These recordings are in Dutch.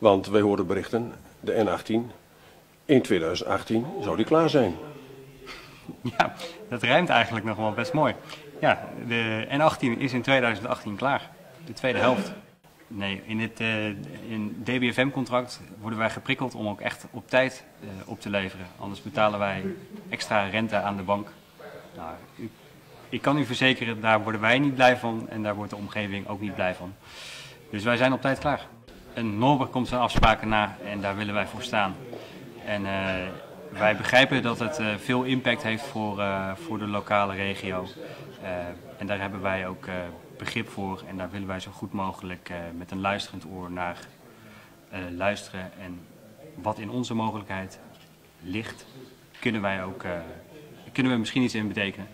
Want wij hoorden berichten, de N18, in 2018 zou die klaar zijn. Ja, dat rijmt eigenlijk nog wel best mooi. Ja, de N18 is in 2018 klaar, de tweede helft. Nee, in DBFM-contract worden wij geprikkeld om ook echt op tijd op te leveren. Anders betalen wij extra rente aan de bank. Nou, ik kan u verzekeren, daar worden wij niet blij van en daar wordt de omgeving ook niet blij van. Dus wij zijn op tijd klaar. En Norbert komt zijn afspraken na en daar willen wij voor staan. En wij begrijpen dat het veel impact heeft voor de lokale regio. En daar hebben wij ook begrip voor en daar willen wij zo goed mogelijk met een luisterend oor naar luisteren. En wat in onze mogelijkheid ligt, kunnen we misschien iets in betekenen.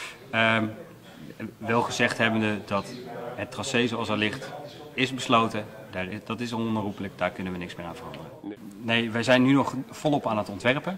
Wel gezegd hebbende dat het tracé zoals er ligt is besloten. Dat is onherroepelijk, daar kunnen we niks meer aan veranderen. Nee, wij zijn nu nog volop aan het ontwerpen.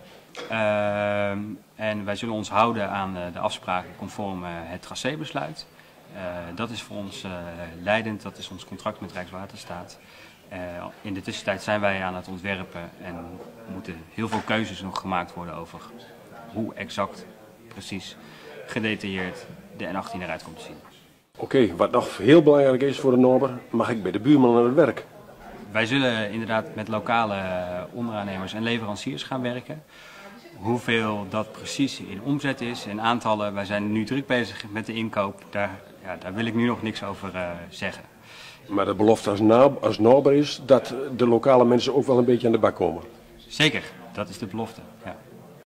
En wij zullen ons houden aan de afspraken conform het tracébesluit. Dat is voor ons leidend, dat is ons contract met Rijkswaterstaat. In de tussentijd zijn wij aan het ontwerpen en moeten heel veel keuzes nog gemaakt worden over hoe exact, precies, gedetailleerd de N18 eruit komt te zien. Oké, wat nog heel belangrijk is voor de Norbert, mag ik bij de buurman aan het werk? Wij zullen inderdaad met lokale onderaannemers en leveranciers gaan werken. Hoeveel dat precies in omzet is en aantallen, wij zijn nu druk bezig met de inkoop. Daar wil ik nu nog niks over zeggen. Maar de belofte als Norbert is dat de lokale mensen ook wel een beetje aan de bak komen. Zeker, dat is de belofte. Ja.